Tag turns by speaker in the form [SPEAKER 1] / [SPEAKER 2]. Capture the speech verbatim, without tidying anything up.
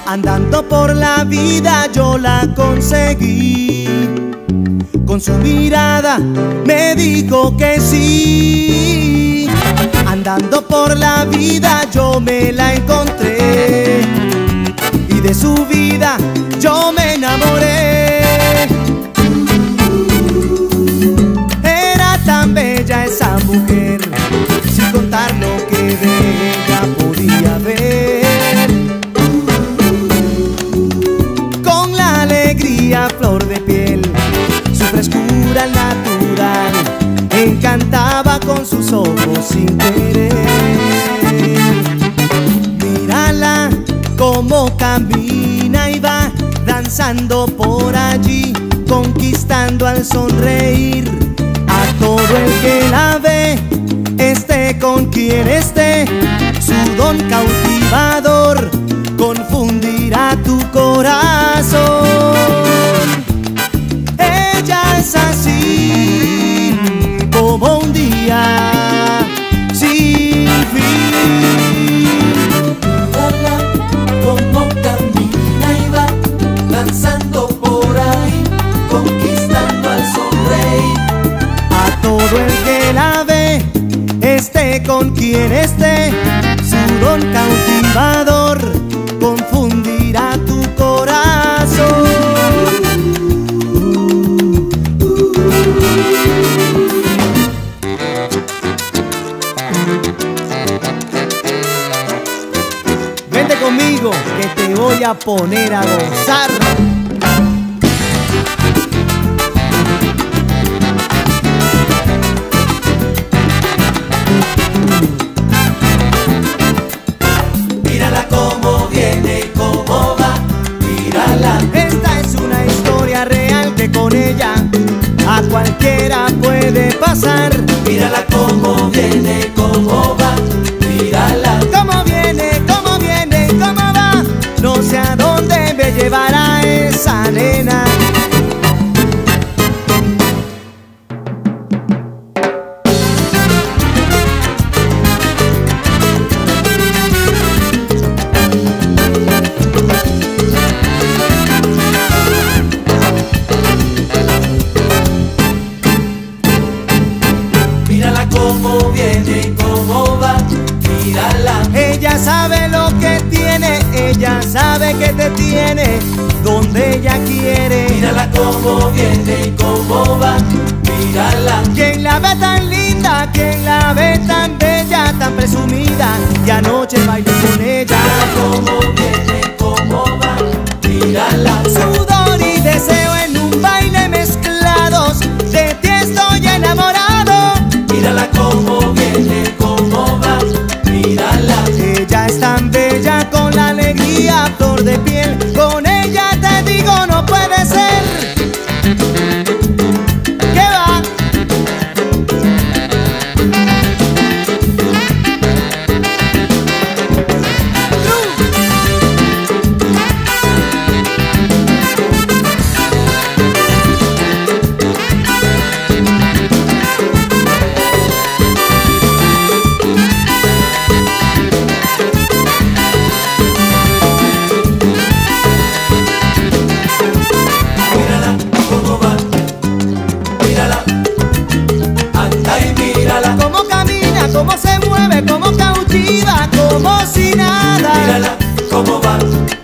[SPEAKER 1] Andando por la vida yo la conseguí. Con su mirada me dijo que sí. Andando por la vida yo me la encontré y de su vida yo me enamoré. Era tan bella esa mujer, sin contar lo que de ella podía ver. Con la alegría a flor de piel, su frescura al natural, encantaba con sus ojos sin querer. Mírala como camina y va danzando por allí, conquistando al sonreír a todo el que la ve. Esté con quien esté, su don cautivador confundirá tu corazón. Ella es así como un día sin fin.
[SPEAKER 2] Mírala como camina y va danzando por ahí, conquistando al sonreír
[SPEAKER 1] A todo el que la ve, esté con quien esté, su don cautivador confundirá tu corazón. Vente conmigo que te voy a poner a gozar.
[SPEAKER 2] Mírala cómo viene y cómo va, mírala.
[SPEAKER 1] Esta es una historia real que con ella a cualquiera puede pasar.
[SPEAKER 2] Mírala cómo viene y cómo va, mírala.
[SPEAKER 1] Cómo viene, cómo viene, cómo va, no sé a dónde me llevará esa nena.
[SPEAKER 2] Mírala cómo viene y cómo va, mírala.
[SPEAKER 1] Ella sabe lo que tiene, ella sabe que te tiene donde ella quiere.
[SPEAKER 2] Mírala cómo viene y cómo va, mírala.
[SPEAKER 1] Quien la ve tan linda, quien la ve tan bella, tan presumida, y anoche bailé con ella.
[SPEAKER 2] Mírala cómo viene y cómo va, mírala.
[SPEAKER 1] Sudor y deseo en un baile mezclados, de ti estoy enamorado.
[SPEAKER 2] Mírala cómo viene y cómo va, mírala.
[SPEAKER 1] Ella es tan bella con la alegría a flor de piel, con ella te digo no puede ser. ¿Qué va?
[SPEAKER 2] Mírala cómo va, mírala. Anda y mírala.
[SPEAKER 1] Cómo camina, cómo se mueve, cómo cautiva, como si nada.
[SPEAKER 2] Mírala cómo va,